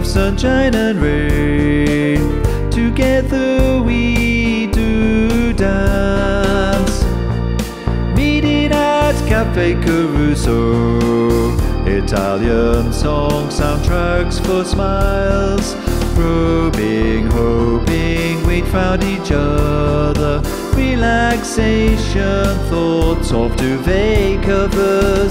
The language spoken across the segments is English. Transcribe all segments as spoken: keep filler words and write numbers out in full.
of sunshine and rain, together we do dance. Meeting at Cafe Caruso, Italian song soundtracks for smiles. Probing, hoping we'd found each other. Relaxation, thoughts of duvet covers.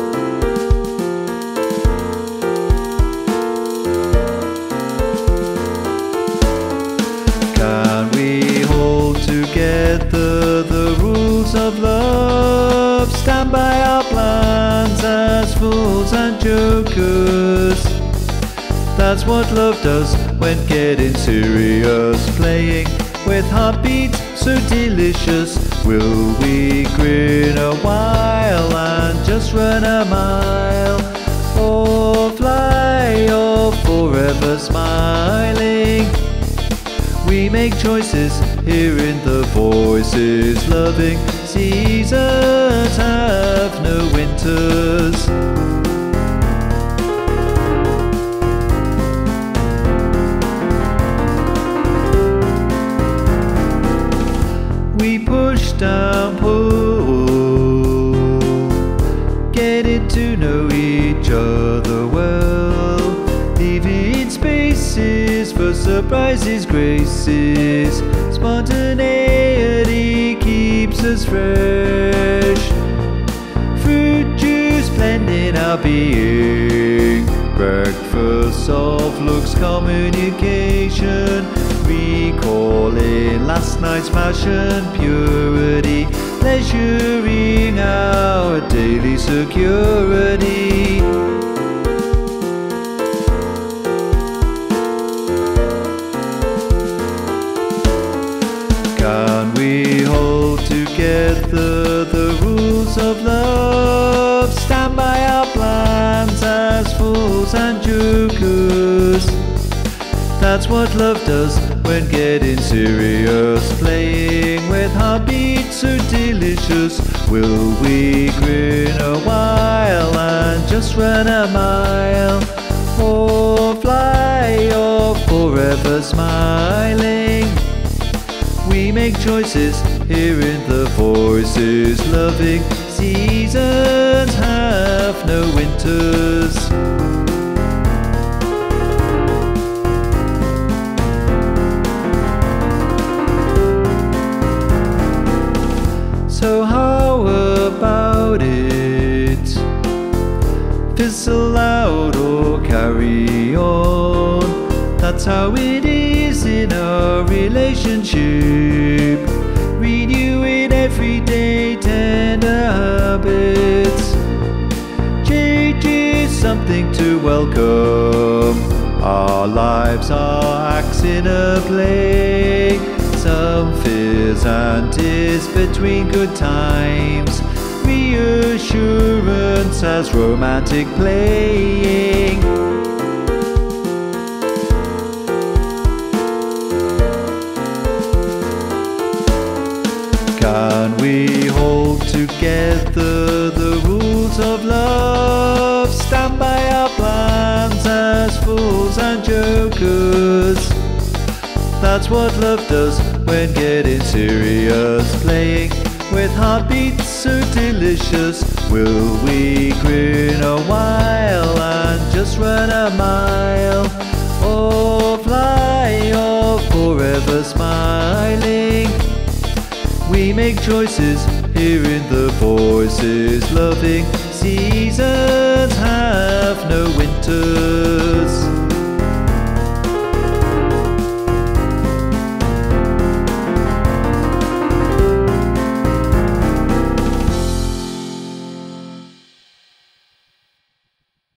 Can we hold together the rules of love? Stand by our plans as fools and jokers. That's what love does when getting serious. Playing with heartbeats so delicious. Will we grin a while and just run a mile? Or fly or forever smiling? We make choices, hearing the voices. Loving seasons have no winters. We push down, pull, getting to know each other well, leaving spaces for surprises, graces. Spontaneity keeps us fresh. Fruit juice blending our being. Breakfast of looks, communication. Recalling last night's passion, purity, leisuring our daily security. Can we hold together the rules of love? Stand by our plans as fools and jokers. That's what love does when getting serious. Playing with heartbeats so delicious. Will we grin a while and just run a mile? Or fly or forever smiling? We make choices, hearing the voices. Loving seasons have no winters. So how about it? Fizzle out or carry on. That's how it is in our relationship. Renewing every day tender habits. Change is something to welcome. Our lives are acts in a play. Some fears and tears between good times. Reassurance as romantic playing. Can we hold together the rules of love? Stand by our plans as fools and jokers. That's what love does when getting serious. Playing with heartbeats so delicious. Will we grin a while and just run a mile? Or fly or forever smiling? We make choices, hearing the voices. Loving seasons have no winters.